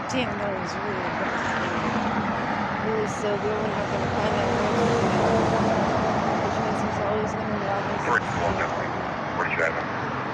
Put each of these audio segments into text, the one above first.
Damn, that was really bad. He was so good when I'm gonna find that road, which means he's always gonna love us. Where are you driving?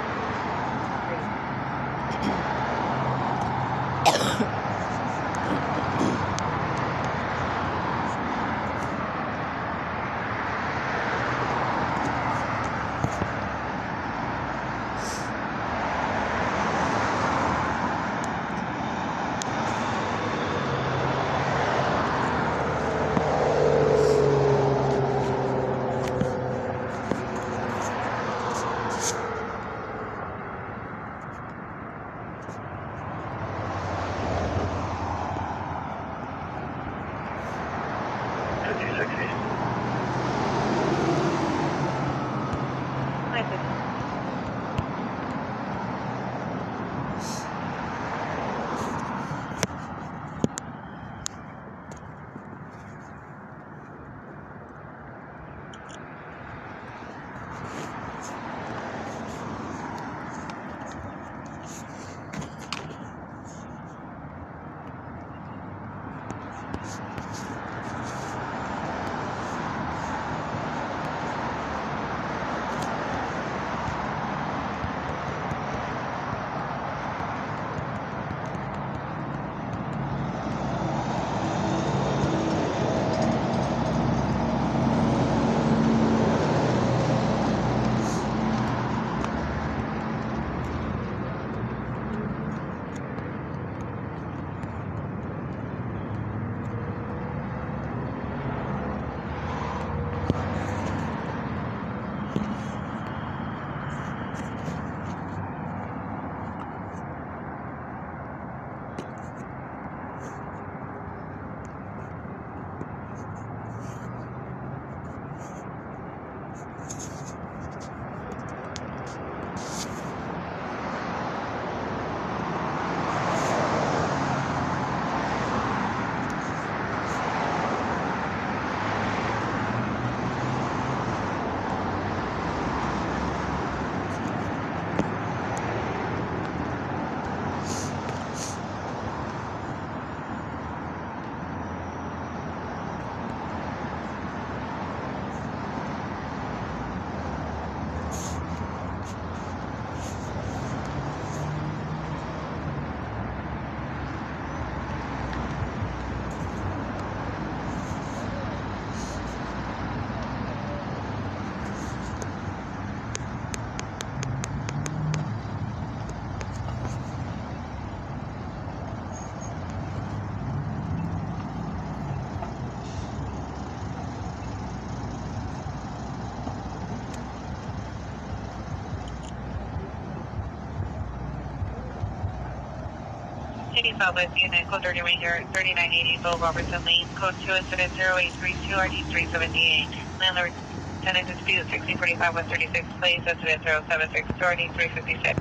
City Southwest Unit, code 30 Ranger, 3980 Bill Robertson Lane, code 2 incident 0832 RD 378. Landlord tenant dispute 6045 West 36th Place, incident 076 RD 356.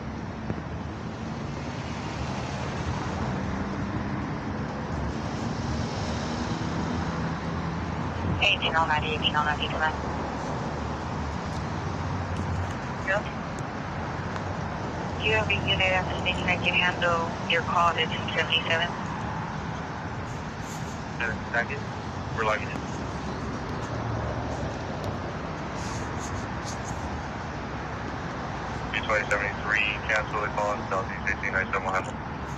Hey, 1809, 1809, come on. Yep. Do you have a unit at the station that can handle your call at 277? Second, we're logging in. B2073, cancel the call on Southeast 1897.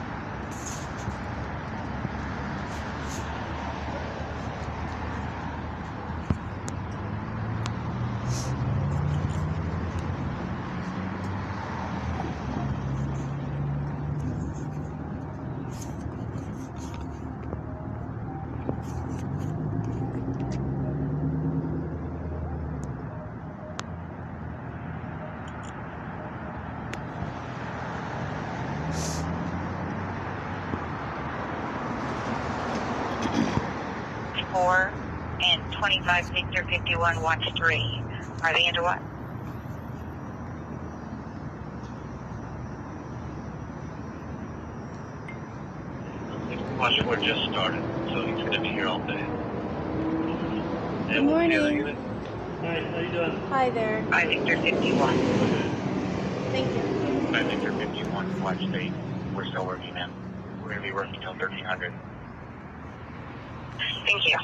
Four and 25 Victor 51 watch 3. Are they into what? Watch 4 just started, so he's going to be here all day. Good morning. Hi, how you doing? Hi there. Hi Victor 51. Thank you. I think you're 51, watch 8. We're still working in. We're going to be working till 1300. Thank you.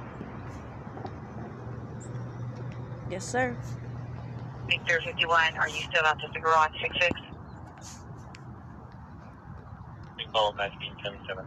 Yes, sir. Victor 51, are you still out at the garage 66? We call 1977.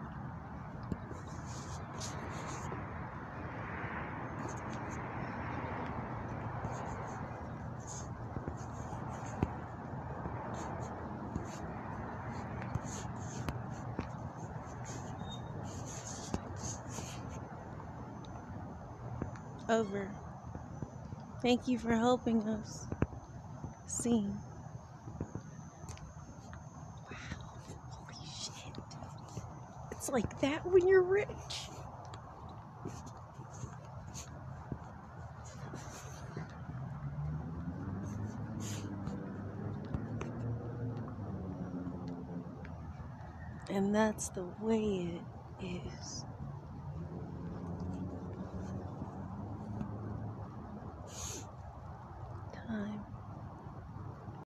Over. Thank you for helping us. Scene. Wow. Holy shit. It's like that when you're rich. And that's the way it is.